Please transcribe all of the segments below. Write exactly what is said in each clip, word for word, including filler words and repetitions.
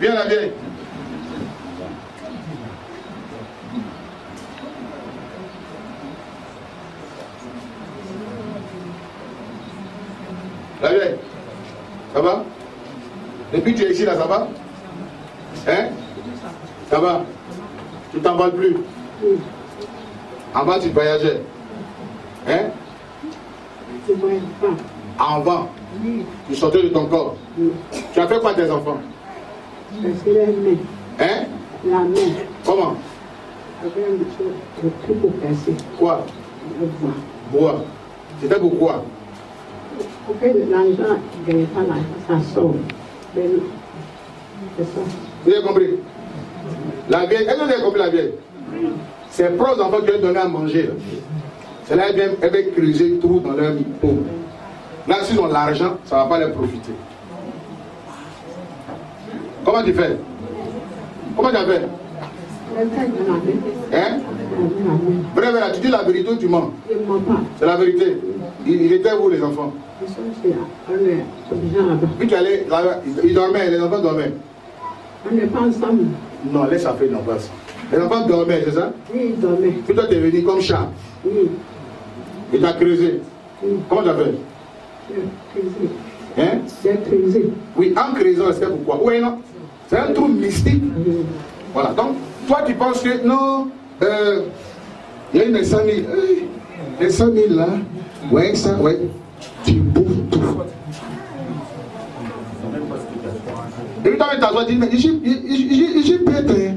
Viens la vieille. La vieille. Ça va? Depuis que tu es ici là, ça va? Hein? Ça va? Tu t'envoles plus? En bas, tu voyageais. Hein? Je ne voyage pas. En bas? Tu sortais de ton corps. Tu as fait quoi tes enfants? Parce que la main. Hein? La main. Comment? Avec un truc pour casser. Quoi? Le bois. Bois. C'était pourquoi? Pour que l'argent ne gagne pas l'argent, ça sort. Mais c'est ça. Vous avez compris? La vieille, est-ce que vous avez compris la vieille? Ses propres enfants qui lui ont donné à manger. C'est là qu'elle va creuser tout dans leur peau. Là, s'ils ont l'argent, ça ne va pas leur profiter. Comment tu fais? Comment tu as fait? Hein? Bref, là, tu dis la vérité ou tu mens? Je ne mens pas. C'est la vérité. Il, il était où les enfants? Ils sont chez on est là-bas. Puis tu allais là-bas, ils dormaient, les enfants dormaient. On n'est pas ensemble. Non, laisse ça faire une place. Les enfants dormaient, c'est ça? Oui, ils dormaient. Puis toi, tu es venu comme chat. Oui. Et tu as creusé. Oui. Comment tu as fait? J'ai creusé. Hein? J'ai creusé. Oui, en creusant, c'est pourquoi? Oui, non? C'est un trou mystique. Oui. Voilà. Donc, toi, tu penses que non, euh, il y a une cent mille. Euh, les cent mille là, ouais, ça, ouais. Tu bouffes tout. Et puis, toi, tu t'assois, tu dis, mais j'ai bête, hein.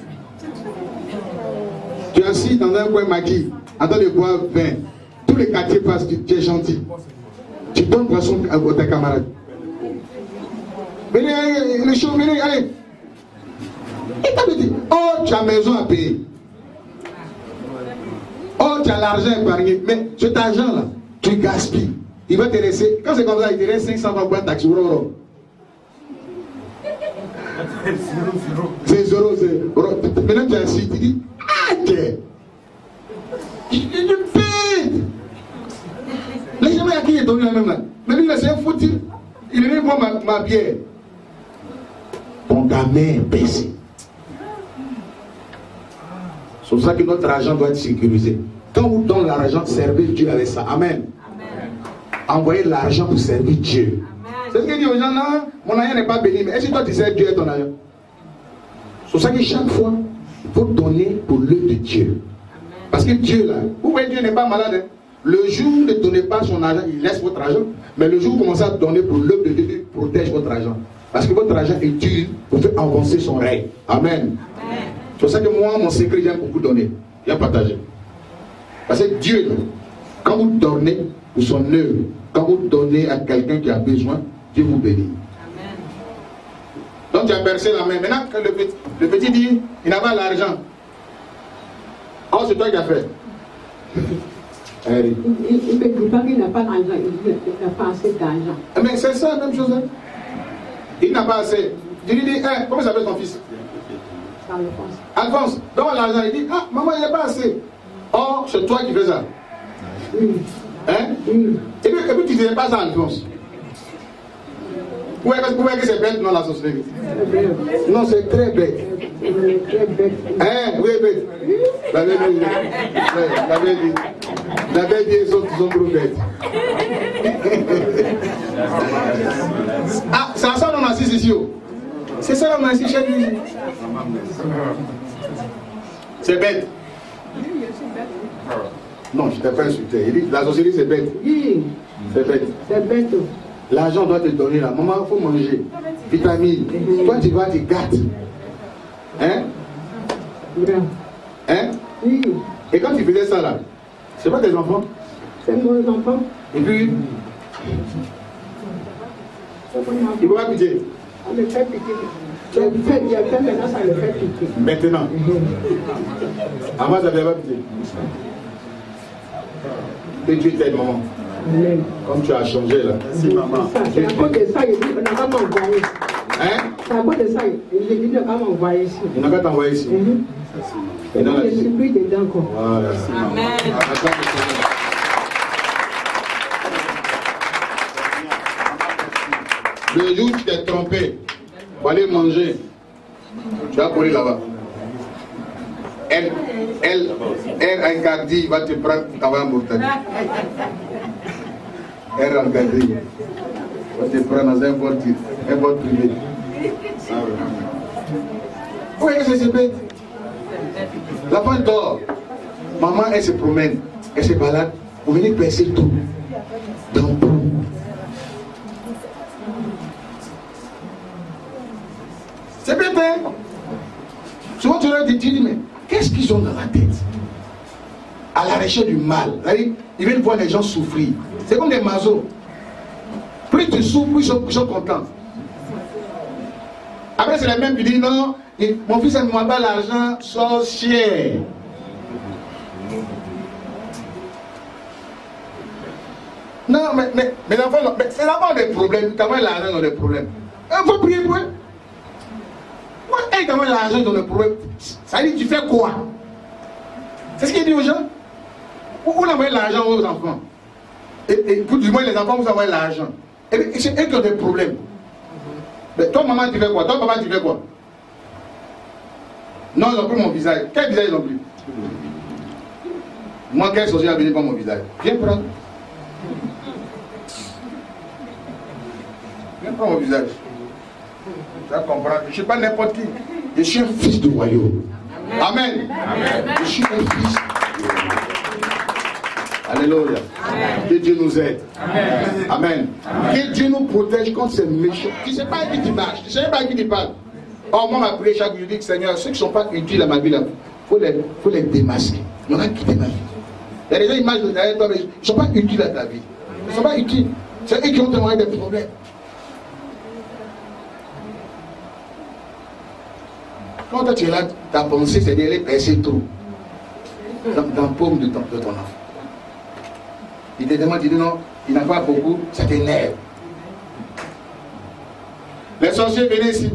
Tu es assis dans un coin maquis, en train de boire vin. Tous les quartiers passent, tu es gentil. Tu donnes boisson à tes camarades. Venez, allez, les choses, venez, allez. Et t'as dit, oh, tu as maison à payer. Oh, tu as l'argent épargné. Mais cet argent-là, tu gaspilles. Il va te laisser, quand c'est comme ça, il te laisse cinq cents francs pour un taxi. C'est zéro, c'est. Maintenant, tu es assis, tu dis, ah, ok. Il est bête. Les gens à qui il est tombé la même là. Mais lui, c'est un foutu. Il est venu boire ma, ma bière. Ton gamin est baissé. C'est pour ça que notre argent doit être sécurisé. Quand vous donnez l'argent, servez Dieu avec ça. Amen. Amen. Envoyez l'argent pour servir Dieu. C'est ce qu'il dit aux gens, non, mon argent n'est pas béni. Mais est-ce que toi tu sers Dieu et ton argent? C'est pour ça que chaque fois, il faut donner pour l'œuvre de Dieu. Parce que Dieu là, vous voyez, Dieu n'est pas malade. Hein? Le jour où vous ne donnez pas son argent, il laisse votre argent. Mais le jour où vous commencez à donner pour l'œuvre de Dieu, il protège votre argent. Parce que votre argent est utile pour faire avancer son règne. Amen. Amen. C'est pour ça que moi, mon secret, j'aime beaucoup donner. J'aime partager. Parce que Dieu, quand vous donnez pour son œuvre, quand vous donnez à quelqu'un qui a besoin, Dieu vous bénit. Amen. Donc tu as percé la main. Maintenant, le petit, le petit dit, il n'a pas l'argent. Oh, c'est toi qui as fait. Il ne me dit pas qu'il n'a pas d'argent, il n'a pas assez d'argent. Mais c'est ça la même chose. Hein? Il n'a pas assez. Tu lui dis, hey, comment s'appelle ton fils? Alphonse. Alphonse, donne l'argent. Il dit, ah, maman, il n'est pas assez. Oh, c'est toi qui fais ça. Oui. Hein? Oui. Et puis, et puis tu ne disais pas ça, Alphonse. Vous voyez que c'est bête dans la société? Non, c'est très bête. Très bête. Hein? Oui, bête. La bête dit. La bête dit. La bête dit, ils sont trop bêtes. Ah, c'est ça qu'on assiste ici. C'est ça qu'on assiste chez lui. C'est bête. Non, je ne t'ai pas insulté. Il dit, la société c'est bête. Oui. C'est bête. C'est bête. L'argent doit te donner là. Maman, il faut manger. Vitamine. Mm-hmm. Toi, tu vas te gâter. Hein? Oui. Hein? Oui. Et quand tu faisais ça là, c'est pas tes enfants? C'est mon enfant. Et puis, il ne va pas pitié. On me fait pitié. Il a fait, il a fait, maintenant ça le fait pitié. Maintenant. Avant, ça ne faisait pas pitié. Que Dieu t'aide, maman. Amen. Comme tu as changé là. Merci, maman. C'est à cause de ça, il dit, on n'a pas m'envoyer. Hein? C'est à cause de ça, il dit, il n'a pas m'envoyer ici. Il n'a pas t'envoyer ici. Mm-hmm. Et donc, je suis plus dedans encore. Voilà. Amen. Le jour où tu t'es trompé, Pour aller manger. Tu vas courir là-bas. Elle, elle, elle, un gardi, il va te prendre pour t'envoyer en Mauritanie. Elle, un gardi, il va te prendre dans un vol, un vol privé. Oui, c'est bête. La femme dort. Maman, elle se promène. Elle se balade. Vous venez percer tout. Dans le trou. C'est bête, hein? Souvent, tu leur dis, tu dis, mais qu'est-ce qu'ils ont dans la tête? À la recherche du mal. Ils viennent voir les gens souffrir. C'est comme des masos. Plus tu souffres, plus ils sont, ils sont contents. Après, c'est les mêmes qui disent, non, mon fils, il ne m'a pas l'argent, sorcier. Non, mais, mais, mais l'enfant, c'est l'enfant des problèmes. T'as moins l'argent dans les problèmes. Il faut prier pour eux. Ouais, t'as moins l'argent dans les problèmes. Ça dit, tu fais quoi? C'est ce qu'il dit aux gens. Où vous envoyez l'argent aux enfants? Et, et pour du moins, les enfants, vous envoyez l'argent. Et c'est eux qui ont des problèmes. Mais toi, maman, tu fais quoi? Toi, papa, tu fais quoi? Non, ils ont pris mon visage. Quel visage ils ont pris? Moi, quel sorcier a venu prendre mon visage? Viens prendre. Viens prendre mon visage. Tu vas comprendre. Je ne suis pas n'importe qui. Je suis un fils du royaume. Amen. Amen. Je suis un fils. Alléluia. Que Dieu nous aide. Amen. Amen. Amen. Que Dieu nous protège contre ces méchants. Tu ne sais pas à qui tu marches. Tu ne sais pas à qui tu parles. Or, moi, ma prière chaque jour, je dis que Seigneur, ceux qui ne sont pas utiles à ma vie, il faut les, faut les démasquer. Il y en a qui démasquent. Il y a des gens qui marchent derrière toi, mais ils ne sont pas utiles à ta vie. Ils ne sont pas utiles. C'est eux qui ont témoigné des problèmes. Quand toi tu es là, ta pensée, c'est d'aller percer trop. Dans, dans le paume de ton, de ton enfant. Il te demande, il dit non, il n'a pas beaucoup, ça t'énerve. Les sorciers, venez ici.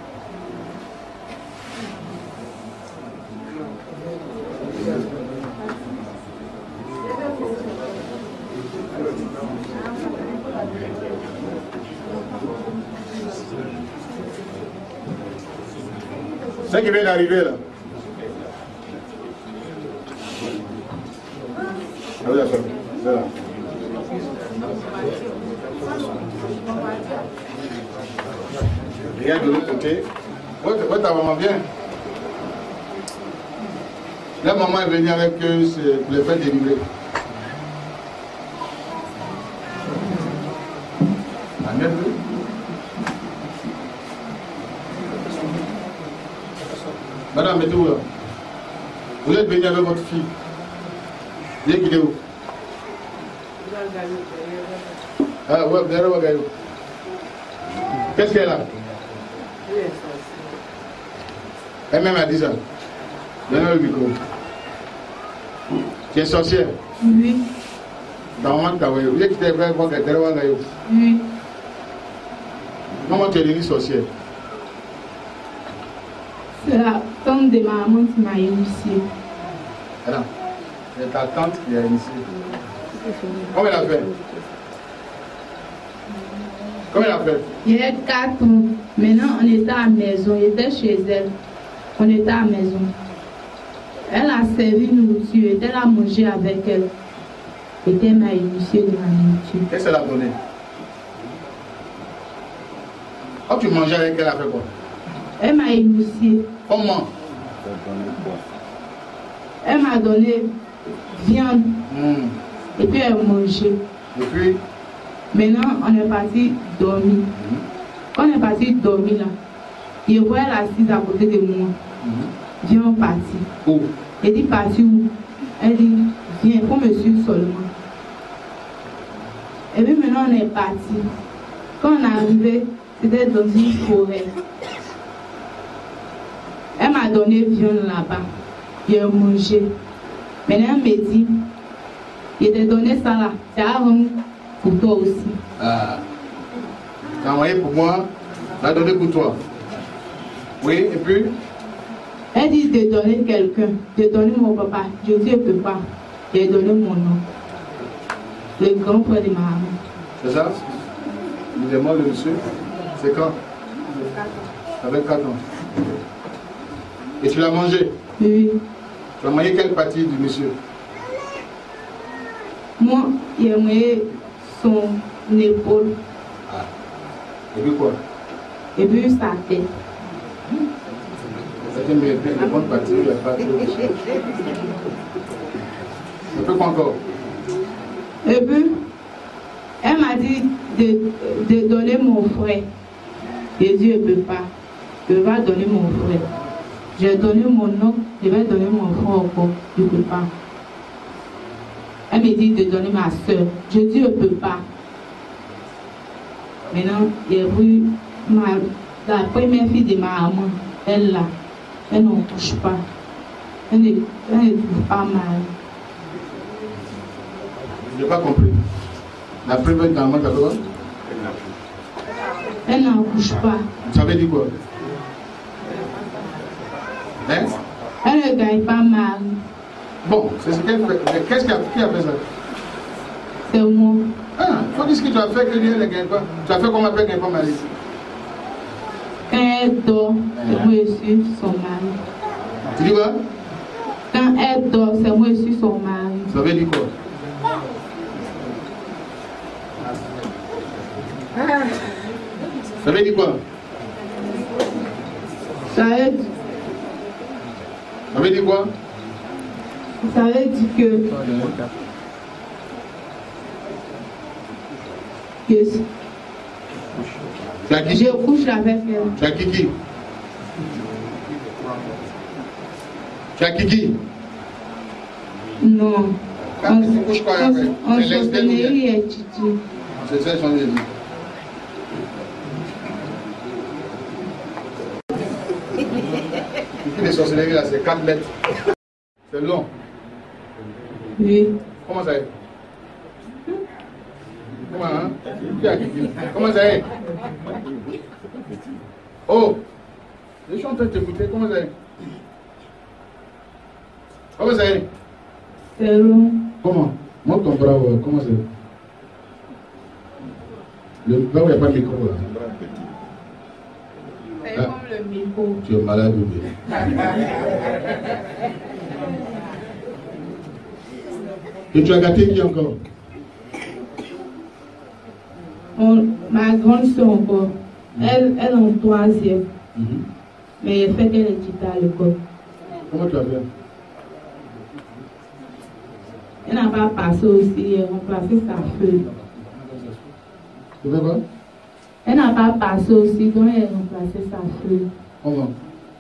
C'est qui vient d'arriver là. Ah oui, d'accord. C'est là. Regarde de l'autre côté. Où est ta maman? Viens. La maman est venue avec eux pour les faire délivrer. Amène plus. Madame, mettez-vous là. Vous êtes venu avec votre fille. Viens quitter où? Ah ouais, derrière le gaillot. Qu'est-ce qu'elle a? Elle-même a dit ça. Donnez le micro. Tu es sorcière? Oui. Ta maman t'a envoyé. Vous êtes quitté derrière le gaillot? Oui. Comment tu es devenue sorcière? C'est la tante de ma maman qui m'a initiée. Alors, c'est ta tante qui a initié. Comment elle a fait? Comment elle a fait? Il y a quatre ans. Maintenant, on était à la maison. Il était chez elle. On était à la maison. Elle a servi nourriture. Elle a mangé avec elle. Et elle m'a initiée de la nourriture. Qu'est-ce qu'elle a donné? Quand tu mangeais avec elle, elle a fait quoi? Elle m'a initiée. Comment? Elle m'a donné viande. Mmh. Et puis elle mangeait. Et puis? Maintenant, on est parti dormir. Mmh. Quand on est parti dormir là, je vois elle assise à côté de moi. Mmh. Viens, on partit. Où? Elle dit parti où? Elle dit viens, il faut me suivre seulement. Et puis maintenant, on est parti. Quand on est arrivé, c'était dans une forêt. Elle m'a donné viande là-bas. J'ai mangé. Maintenant, elle me dit, je t'ai donné ça là. C'est avant pour toi aussi. Ah. Tu as envoyé pour moi, tu as donné pour toi. Oui, et puis? Elle dit de donner quelqu'un. De donner mon papa. Je dis, je ne peux pas. J'ai donné mon nom. Le grand frère de ma maman. C'est ça? Nous aimons le monsieur. C'est quand? Avec quatre ans. Et tu l'as mangé? Oui. Tu as mangé quelle partie du monsieur? Moi, j'ai mangé son épaule. Ah. Et puis quoi? Et puis sa tête. C'était une bonne partie, il n'y a pas de chose. Un peu quoi encore? Et puis, elle m'a dit de, de donner mon frère. J'ai dit, je ne peux pas. Je vais donner mon frère. J'ai donné mon oncle, je vais donner mon frère encore. Je ne peux pas. Elle me dit de donner ma soeur. Je dis, je ne peux pas. Maintenant, j'ai vu ma, la première fille de ma maman. Elle là. Elle n'en touche pas. Elle ne, elle ne touche pas mal. Je n'ai pas compris. La première de ta maman, t'as quoi? Elle n'en touche pas. Ça veut dire quoi? Hein? Elle ne gagne pas mal. Bon, c'est ce qu'elle fait. Mais qu'est-ce qui a, qui a fait ça? C'est moi. Ah, il faut dire ce que tu as fait que lui, elle ne gagne pas. Tu as fait comment elle ne gagne pas Marie? Quand elle dort, c'est moi je suis son mari. Tu dis quoi? Quand elle dort, c'est moi je suis son mari. Ça veut dire quoi? Ça veut dire quoi? Ça veut dire, Ça veut dire quoi? ça veut dire que, que Tu as qui? je couche avec elle. Tu as Kiki? Tu as Kiki? Non. Quand On, tu couches quoi avec? on, on C'est se lesbienne ou bien? tenait et Titi. C'est ça, j'en ai dit. Kiki de sorcellerie là, c'est quatre lettres. C'est long. Oui. Comment ça est? Comment, hein? Qui a Kiki? Comment ça est? Oh! Je suis en train de t'écouter. Comment ça est? Comment ça est? C'est long. Comment? Montre ton bras, ouais. Comment c'est? Le bras où il n'y a pas de micro là. C'est Ah. comme le micro. Tu es malade ou bien? Et tu as gâté qui encore? On, ma grande soeur encore, elle, elle est en troisième. Mm-hmm. Mais elle fait qu'elle est quittée à l'école. Comment tu as fait? Elle n'a pas passé aussi, elle a remplacé sa feuille. Tu fais quoi? Elle n'a pas passé aussi, donc elle a remplacé sa feuille. Comment?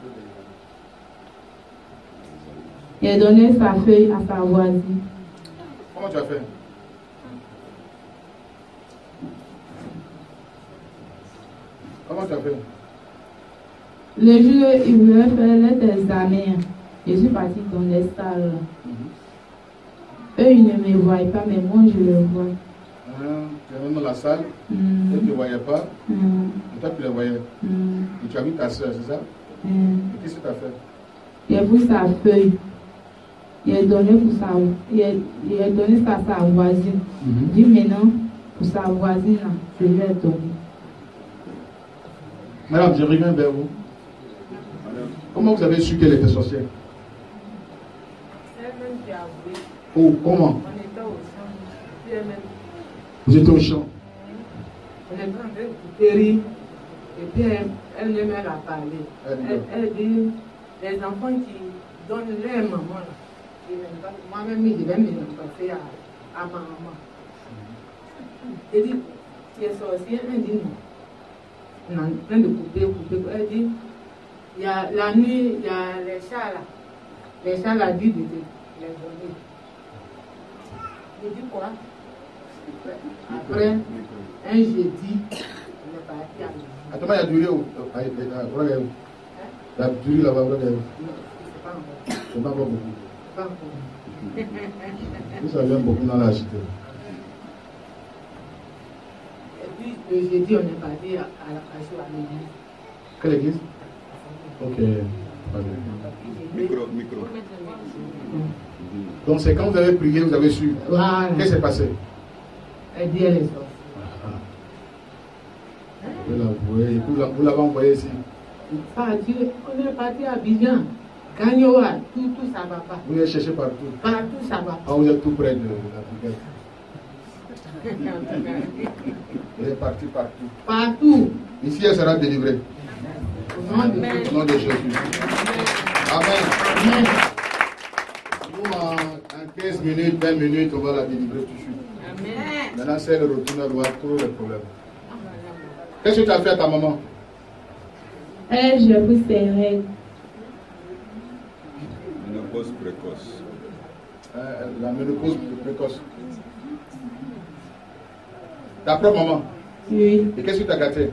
Elle a donné sa feuille à sa voisine. Comment tu as fait? Comment tu as fait? Le jour où il voulait faire les examens, je suis partie dans les salles. Mm-hmm. Eux, ils ne me voient pas, mais moi, je le vois. Ah, tu es même dans la salle, Mm. eux tu ne les voyais pas, Mm. et toi tu les voyais. Mm. Et tu as vu ta soeur, c'est ça? Mm. Et qu'est-ce que tu as fait? Il a pris sa feuille. Il a donné pour sa, il a, il a donné ça à sa voisine. Mm-hmm. Il dit maintenant, pour sa voisine, là, je vais donner. Madame, je reviens vers vous. Comment vous avez su qu'elle était sorcière? Elle-même qui a avoué. Oh, comment? On était au champ. Puis elle-même. Vous étiez au champ. On était en train d'écouter rire. Et puis elle, elle-même, elle a parlé. Elle dit Elle, quoi? elle dit les enfants qui donnent leur maman, là, ils n'aiment pas. Moi-même, je vais me passer à, à ma maman. Elle dit, tu es sorcière? Elle dit non. On est en train de couper, couper. Elle dit, il y a la nuit, il y a les chats là. Les chats là, dit de les donner. Je dis quoi? Après, un jeudi, on est parti à la Attends, il y a duré où? Ah, il y a- voilà, il y a où? Il y a duré là-bas, voilà, il y a où? c'est pas encore. C'est pas encore beaucoup. C'est pas encore. Vous savez beaucoup dans la cité. Et puis, le jeudi, on est parti à, à, à, à l'église. Quelle église? Ok. Pas bien. Micro, micro. Donc c'est quand vous avez prié, vous avez su. Voilà. Qu'est-ce qui s'est passé? Elle dit, elle est sortie. Ah. Vous l'avez envoyé, vous l'avez envoyé ici. Parti, on est parti à Abidjan. Gagnoa, tout, tout ça va pas. Vous êtes cherché partout. Partout ça va Ah, pas. vous êtes tout près de la brigade. Vous êtes parti partout. Partout. Ici, elle sera délivrée. Au nom de Amen. Au nom de Jésus. Amen. Amen. Nous, en, en quinze minutes, vingt minutes, on va la délivrer tout de suite. Amen. Maintenant, c'est le retour, elle va trouver le problème. Qu'est-ce que tu as fait à ta maman? Elle, j'ai pris ses règles. Ménopause précoce. Euh, la ménopause précoce. Ta propre maman? Oui. Et qu'est-ce que tu as gâté?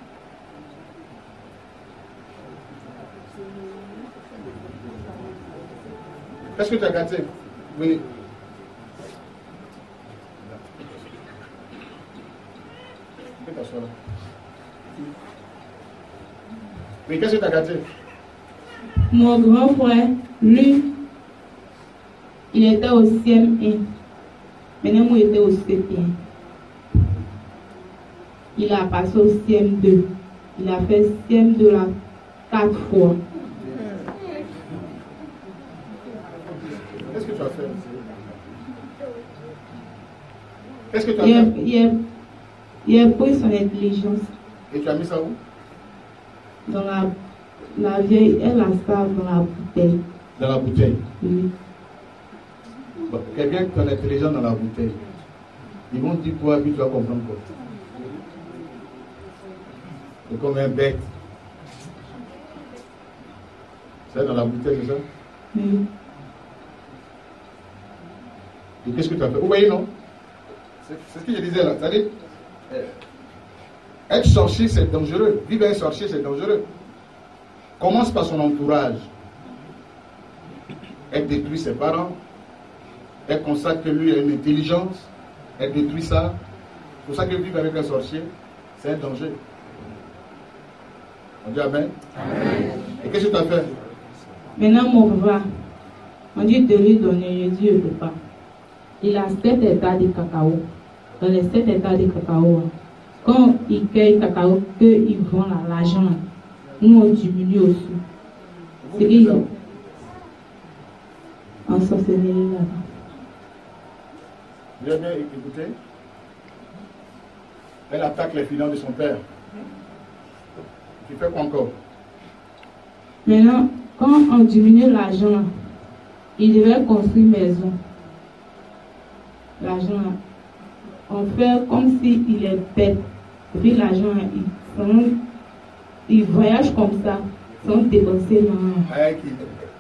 Qu'est-ce que tu as gâté? Oui. Mais qu'est-ce que tu as gâté? Mon grand frère, lui, il était au C M un. Maintenant, moi, j'étais au C P un. Il a passé au C M deux. Il a fait C M deux là quatre fois. Qu'est-ce que tu as fait? Qu'est-ce que tu as Il a, fait? il a- il a pris son intelligence Et tu as mis ça où? dans la, la vieille, elle a ça dans la bouteille. Dans la bouteille. Oui. Bon, quelqu'un qui a l'intelligence dans la bouteille, ils vont dire quoi, puis tu vas comprendre quoi. C'est comme un bête. C'est dans la bouteille, c'est ça? Oui. Et qu'est-ce que tu as fait? Vous voyez, non? C'est c'est ce que je disais là. C'est-à-dire, euh, être sorcier, c'est dangereux. Vivre un sorcier, c'est dangereux. Commence par son entourage. Elle détruit ses parents. Elle constate que lui a une intelligence. Elle détruit ça. C'est pour ça que vivre avec un sorcier, c'est un danger. On dit Amen. Amen. Et qu'est-ce que tu as fait? Maintenant, mon papa, on dit de lui donner, je dis, je ne peux pas. Il a sept hectares de cacao. Dans les sept hectares de cacao, quand il cueille cacao, qu'il vend là, l'argent, là, nous on diminue aussi. C'est qu'il en sorcellerie là-bas. Vous avez bien écouté? Elle attaque les finances de son père. Tu fais quoi encore? Maintenant, quand on diminue l'argent, là, il devait construire une maison. L'argent, là, on fait comme s'il est bête. Et puis l'argent, là, il, sont- il voyage comme ça, sans dépenser dans. Avec qui?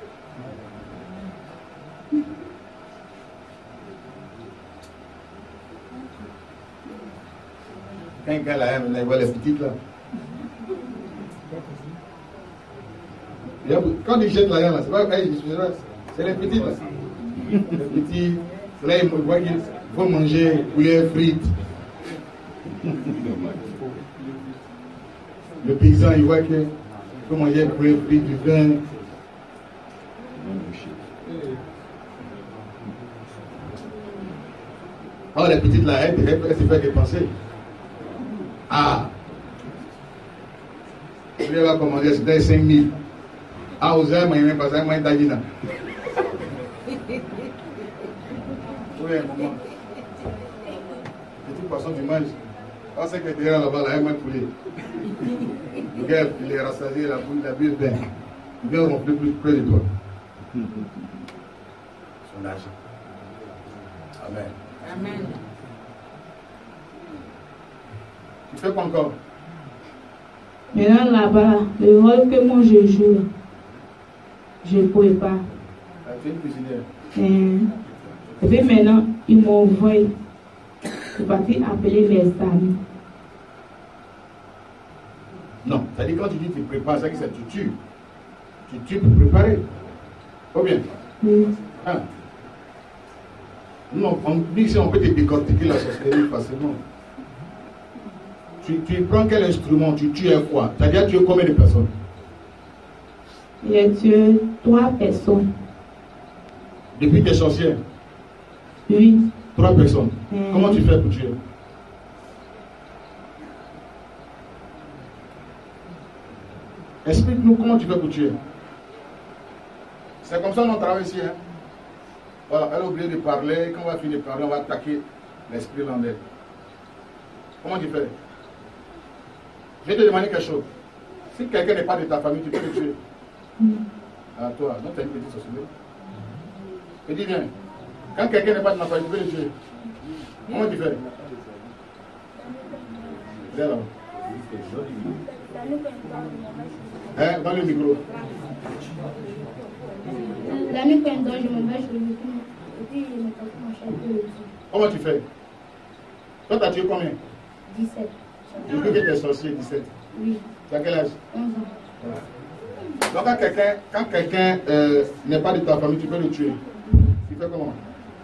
Quand un gars là, il voit les petites là. Il y a- Quand il jette l'argent là, c'est pas hey, je suis là, c'est les petites là. Les petits, c'est là ils voient qu'il faut manger poulet frites. Le paysan il voit qu'il faut manger poulet frites, du vin. Oh, les petites là, elles, elles, elles se font dépenser. Ah! Je vais commander, c'était cinq mille. Ah, vous avez même pas ça, moi, d'Adina. Oui, un moment. Petit poisson du mange. Ah, c'est que derrière là-bas, là, il m'a poulet. Le gars, il est rassasié, la boule, la bulle, ben. Il vient remplir plus près de toi. Son argent. Amen. Amen. Tu fais quoi encore? Maintenant là-bas, le rôle que moi je joue, je ne pouvais pas. Ah, tu es une cuisinière. Et, et puis maintenant, ils m'ont envoyé pour partir appeler mes amis. Non, c'est-à-dire quand tu dis que tu prépares, c'est que ça, tu tues. Tu tues pour préparer. Ou bien? Oui. Ah. Non, on dit ici, on peut te décortiquer la sorcellerie facilement. Tu, tu prends quel instrument, tu tues quoi? C'est-à-dire tu tues combien de personnes? J'ai tué trois personnes. Depuis tes sorcières? Oui. Trois personnes. Mm. Comment tu fais pour tuer? Explique-nous comment tu fais pour tuer. C'est comme ça qu'on travaille ici. Hein? Voilà, elle a oublié de parler. Quand on va finir de parler, on va attaquer l'esprit en elle. Comment tu fais? Je vais te demander quelque chose. Si quelqu'un n'est pas de ta famille, tu peux le tuer. Ah, toi, non, tu as une petite société. Et dis bien, quand quelqu'un n'est pas de ma famille, tu peux le tuer. Comment tu fais? Viens là. Hein, dans le micro. La nuit, quand je dors, je me mets sur le micro. Et puis, je me tape mon chat. Comment tu fais? Toi, tu as tué combien? dix-sept. Depuis que tu es sorcier, dix-sept. Oui. Tu as quel âge? onze ans. Voilà. Donc, quand quelqu'un quand quelqu'un euh, n'est pas de ta famille, tu peux le tuer. Tu fais comment?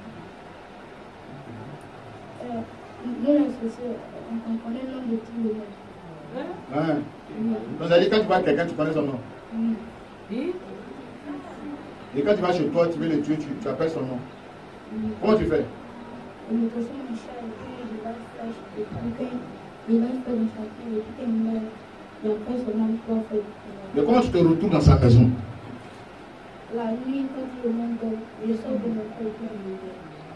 Euh, nous, les sorciers, on connaît le nom de tous les gens. Hein? Donc, ça dit quand tu vois quelqu'un, tu connais son nom. Oui. Et quand tu vas chez toi, tu veux le tuer, tu, tu appelles son nom. Oui. Comment tu fais? Je me pose mon chat et puis je vais faire. Et puis, il va faire dans sa tête. Et puis, il meurt. Et après, seulement, il va faire. Mais comment tu te retrouves dans sa maison? La nuit, quand il est mort, je sors de mon corps et puis je me mets.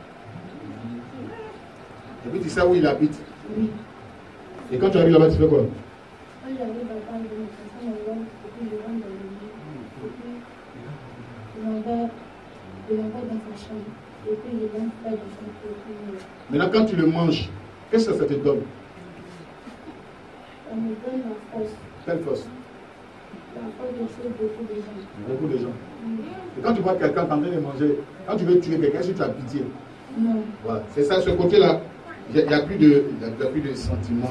Et puis tu sais où il habite? Oui. Et quand tu arrives là-bas, tu fais quoi? Quand j'arrive à part de mes personnes, je rentre et puis je rentre dans le lit. Et puis, je l'envoie je l'envoie dans sa chambre. Et puis, je l'envoie faire dans son côté. Maintenant, quand tu le manges, qu'est-ce que ça te donne? Ça me donne la force. Quelle force? La force de tuer beaucoup de gens. Beaucoup de gens. Oui. Et quand tu vois quelqu'un en train de manger, quand tu veux tuer quelqu'un, est-ce que tu as pitié? Non. Voilà. C'est ça, ce côté-là. Il n'y a, a plus de, il y a plus de sentiments.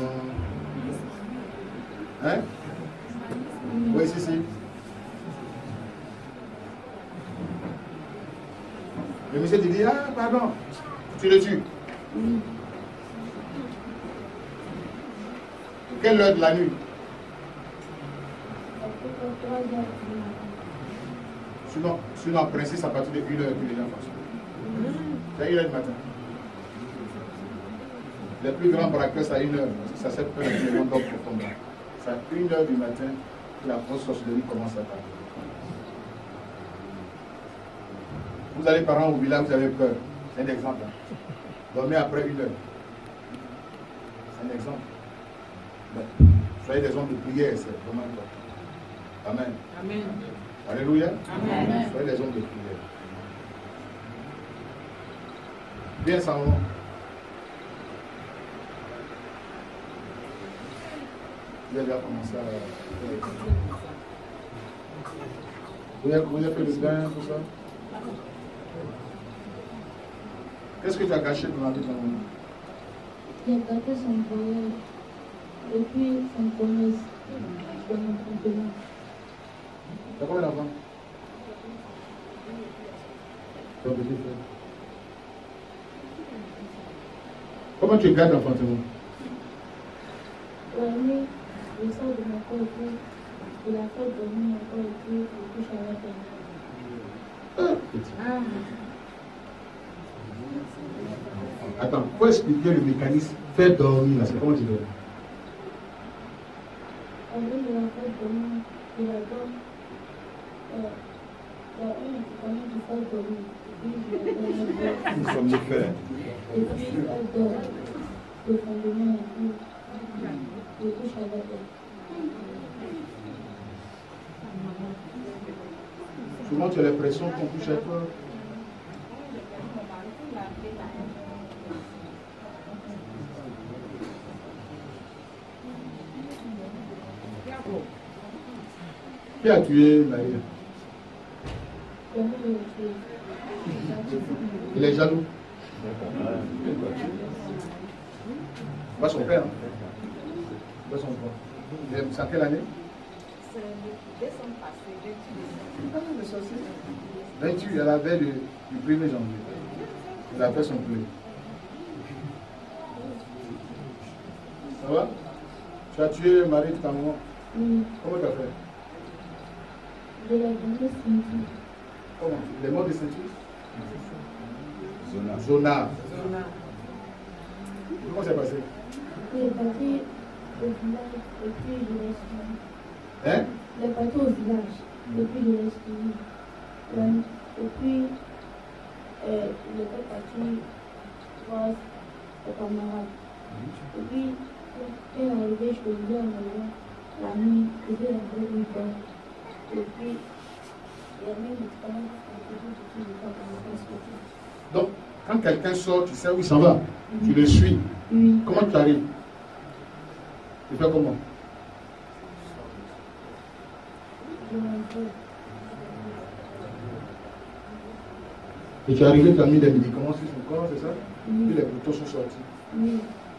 Hein? Oui, si, si. Le monsieur te dit, ah, pardon, tu le tues. Oui. Quelle heure de la nuit? Ça fait comme trois heures du matin. Sinon, sinon, en principe, à partir de une heure que les gens font. C'est une heure du matin. Les plus grands braqueurs, c'est à une heure. Ça sert pas les gens d'or pour tomber. C'est à une heure du matin que la grosse sorcellerie commence à parler. Vous allez par exemple au village, vous avez peur. C'est un exemple. Dormez après une heure. C'est un exemple. Mais, soyez des hommes de prière, c'est vraiment important. Amen. Amen. Alléluia. Amen. Soyez des hommes de prière. Bien sans nom. Vous avez déjà commencé à... Vous avez, vous avez fait le bain, tout ça? Qu'est-ce que tu as caché dans la vie de ton monde? J'ai gâté son voyage. Et puis son commerce. Je mon traitement. Tu as combien d'enfants? Ton petit frère. Comment tu gardes l'enfantement? La nuit, je sors de mon corps et puis il a fait dormir mon corps et puis je couche avec elle. Ah, petit. Attends, il faut expliquer le mécanisme. Faire dormir, là, c'est comment tu fais? En fait, il a fait dormir, il a dormi. Euh, il y a une compagnie qui fait dormir. Et puis je l'ai dormi. Nous sommes les frères. Et puis elle dort profondément et puis je couche avec elle. Souvent tu as l'impression qu'on couche avec toi. Qui a tué Maria? Il est jaloux. Pas son père. Pas son père. C'est en quelle année? C'est décembre passé, vingt-huit, il y a la veille du, du premier janvier. Il a fait son bleu. Ça va? Tu as tué Marie de ta maman? Oui. Comment tu as fait? Je l'ai donné ceinture. Comment? Les morts de ceinture? Zona. Zona. Comment c'est passé? Il est parti au village et puis je l'ai suivi. Hein? Il est parti au village, et puis il est revenu. Ouais. Et puis, euh, il était parti voir ses camarades. Et puis, quand il est arrivé chez lui, la nuit, il était rentré une fois. Et puis, il y a même des femmes qui ne pas comment. Donc, quand quelqu'un sort, tu sais où il s'en va. Mm-hmm. Tu le suis. Mm-hmm. Comment tu arrives? Tu fais comment? Et tu es arrivé, tu as mis des médicaments sur son corps, c'est ça? Mm-hmm. Puis les boutons sont sortis. Mm-hmm.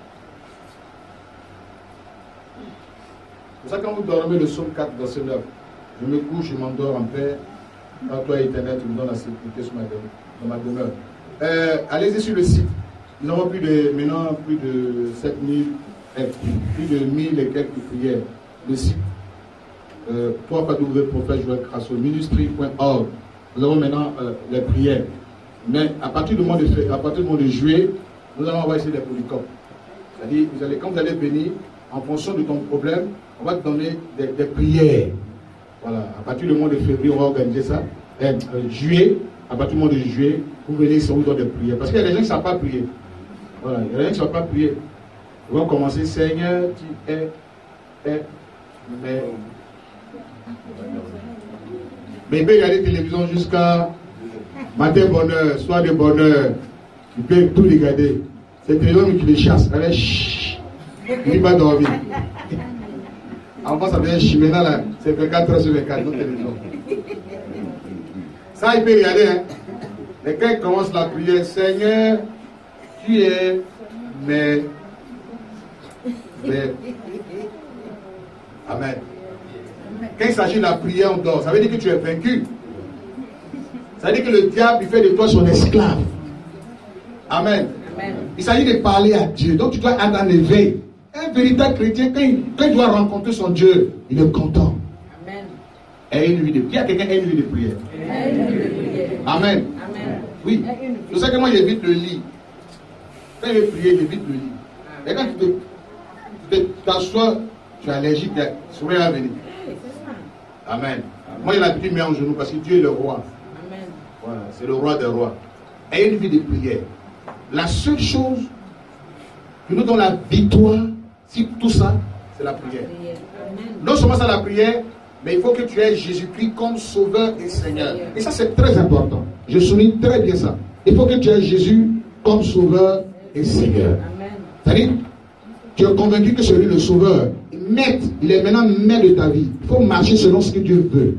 C'est pour ça que quand vous dormez le psaume quatre, verset neuf, je me couche, je m'endors en paix, quand toi éternel, tu me donnes la sécurité sur ma demeure. Dans ma demeure. Euh, allez-y sur le site. Nous avons plus de, maintenant plus de sept mille, eh, plus de mille et quelques prières. Le site, euh, trois fois w prophète Joël Crasso, ministry point org. Nous avons maintenant euh, les prières. Mais à partir du mois de, à partir du mois de juillet, nous allons avoir ici des polycopes. C'est-à-dire, vous allez, quand vous allez venir, en fonction de ton problème, on va te donner des, des prières. Voilà, à partir du mois de février, on va organiser ça. Eh, euh, juillet, à partir du mois de juillet, vous venez ici, on vous donne des prières. Parce qu'il y a des gens qui ne savent pas prier. Voilà, il y a des gens qui ne savent pas prier. Ils vont commencer, Seigneur, tu es, es, mais. Mais il peut regarder la télévision jusqu'à matin bonheur, soir de bonheur. Il peut tout regarder. C'est le téléphone qui les chasse. Allez, chut, il va dormir. Avant, ça devient chut. Maintenant, là, c'est vingt-quatre heures sur vingt-quatre, notre télévision. Ça, il peut regarder. Hein. Mais quand il commence la prière, Seigneur, tu es, mais, mais. Amen. Quand il s'agit de la prière, on dort. Ça veut dire que tu es vaincu. Ça veut dire que le diable, il fait de toi son esclave. Amen. Amen. Il s'agit de parler à Dieu. Donc tu dois être en éveil. Un véritable chrétien, quand il, quand il doit rencontrer son Dieu, il est content. Amen. Et une vie de prière. Quelqu'un a une vie de prière. Amen. Amen. Oui. C'est ça que moi j'évite le lit. Quand je vais prier, j'évite le lit. Et quand tu t'assois, tu es allergique, sourire à venir. Amen. Amen. Moi j'ai l'habitude de me mettre en genoux parce que Dieu est le roi. Amen. Voilà, c'est le roi des rois. Et une vie de prière. La seule chose qui nous donne la victoire, si tout ça, c'est la prière. Amen. Non seulement c'est la prière, mais il faut que tu aies Jésus-Christ comme sauveur et Seigneur. Et ça, c'est très important. Je souligne très bien ça. Il faut que tu aies Jésus comme sauveur et Seigneur. C'est-à-dire, tu es convaincu que c'est lui le sauveur. Maître, il est maintenant maître de ta vie. Il faut marcher selon ce que Dieu veut.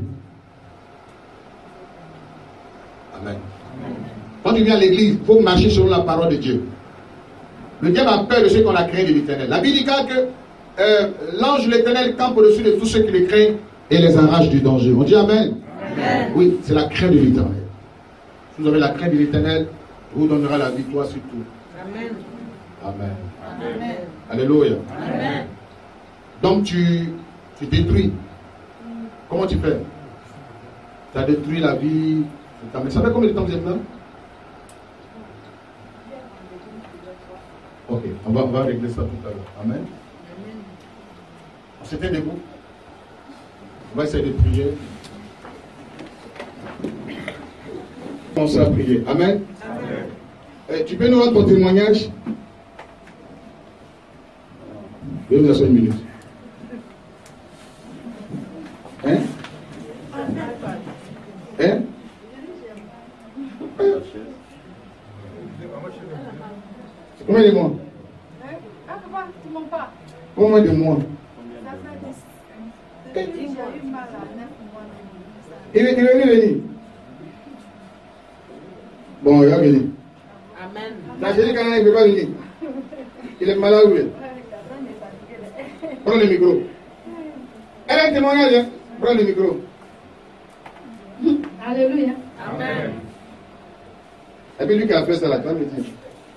Amen. Quand tu viens à l'église, il faut marcher selon la parole de Dieu. Le diable a peur de ceux qu'on a créé de l'éternel. La Bible dit que euh, l'ange de l'éternel campe au-dessus de tous ceux qui le craignent et les arrache du danger. On dit Amen. Amen. Oui, c'est la crainte de l'éternel. Si vous avez la crainte de l'éternel, il vous donnera la victoire sur tout. Amen. Amen. Amen. Alléluia. Amen. Donc tu, tu détruis. Comment tu fais? Tu as détruit la vie. Ça fait combien de temps vous êtes là? Ok, on va, on va régler ça tout à l'heure. Amen. On s'était debout. On va essayer de prier. On s'est à prier. Amen. Amen. Eh, tu peux nous rendre ton témoignage? Je vais vous assurer une minute. Hein? Hein? Combien de mois? Combien de mois? Il est venu. Bon, il va venir. Amen. La chérie, quand il ne veut pas venir, il est malade. Prends le micro. Elle a un témoignage, hein? Prends le micro. Alléluia. Amen. Et puis lui qui a fait ça, la femme me dit.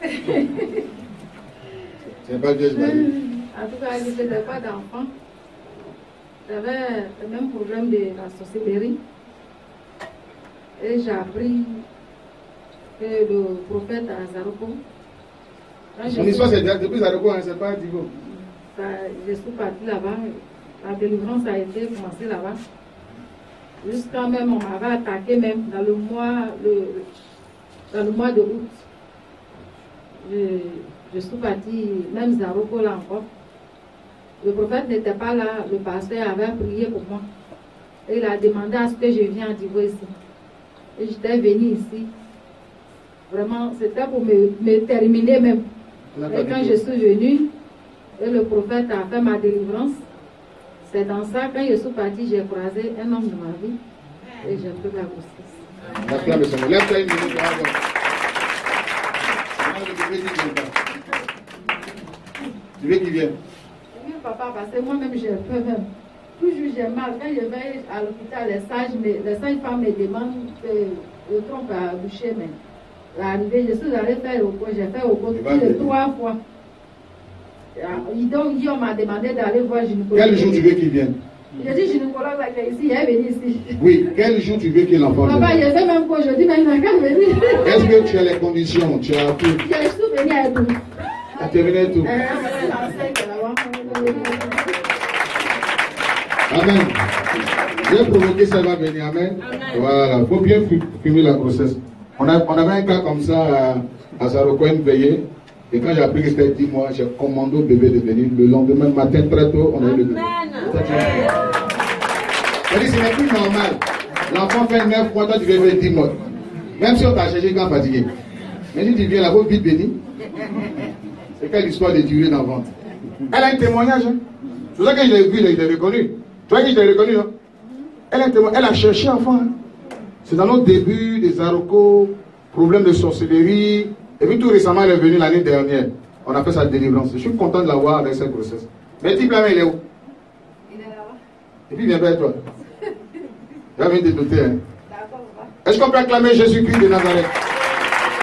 C'est pas Dieu, je m'ai dit. En tout cas, je ne faisais pas d'enfant. J'avais le même problème de la sorcellerie. Et j'ai appris que le prophète Azaroko. Mon histoire, c'est depuis Azaroko, hein, c'est pas Digo. Je suis partie là-bas. La délivrance a été commencée là-bas. Jusqu'à même, on m'avait attaqué même dans le mois, le, dans le mois de août. Je, je suis partie, même Zaroko là encore. Le prophète n'était pas là, le pasteur avait prié pour moi. Et il a demandé à ce que je vienne à Divo ici. Et j'étais venue ici. Vraiment, c'était pour me, me terminer même. Et quand je suis venue, et le prophète a fait ma délivrance, c'est dans ça, quand je suis partie, j'ai croisé un homme de ma vie et j'ai pris la grossesse. Acclame son nom. Lève-toi une minute. Tu veux qu'il vienne? Oui, papa, parce que moi-même, j'ai peur même. Toujours j'ai mal. Quand je vais à l'hôpital, les sages, les sages-femmes me demandent que le trompe a bouché, mais l'arrivée, je suis allée faire au cours, j'ai fait au cours plus de trois fois. Donc, on m'a demandé d'aller voir gynécologue. Quel jour tu veux qu'il vienne? J'ai dit gynécologue là, qui est ici, il est venu ici. Oui, quel jour tu veux qu'il l'enfant vienne? Papa, je sais même qu'aujourd'hui, mais il n'a qu'à venir. Est-ce que tu as les conditions? Tu as tout? Je suis venue à tout. Tu as terminé tout? Amen. J'ai provoqué, ça va venir. Amen. Amen. Voilà, il faut bien filmer la grossesse. On, a, on avait un cas comme ça à, à Zaroko, une veillée. Et quand j'ai appris que c'était dix mois, j'ai commandé au bébé de venir. Le lendemain matin, très tôt, on a eu le bébé. C'est-à-dire, ce n'est plus normal. L'enfant fait neuf mois, toi tu veux faire dix mois. Même si on t'a cherché quand fatigué. Mais si tu viens là, vous vite béni. C'est quelle histoire de durée dans le ventre. Elle a un témoignage. Hein? C'est ça que je l'ai vu, je l'ai reconnu. Tu vois que je l'ai reconnu, non? Elle a un témoignage. Elle a cherché enfant. Hein? C'est dans notre début des Zaroko, problème de sorcellerie. Et puis tout récemment, elle est venue l'année dernière. On a fait sa délivrance. Je suis content de la voir avec cette grossesse. Mais dis là, il est où? Il est là-bas. Et puis viens vers toi. Je vais venir te doter. Hein. Est-ce qu'on peut acclamer Jésus-Christ de Nazareth?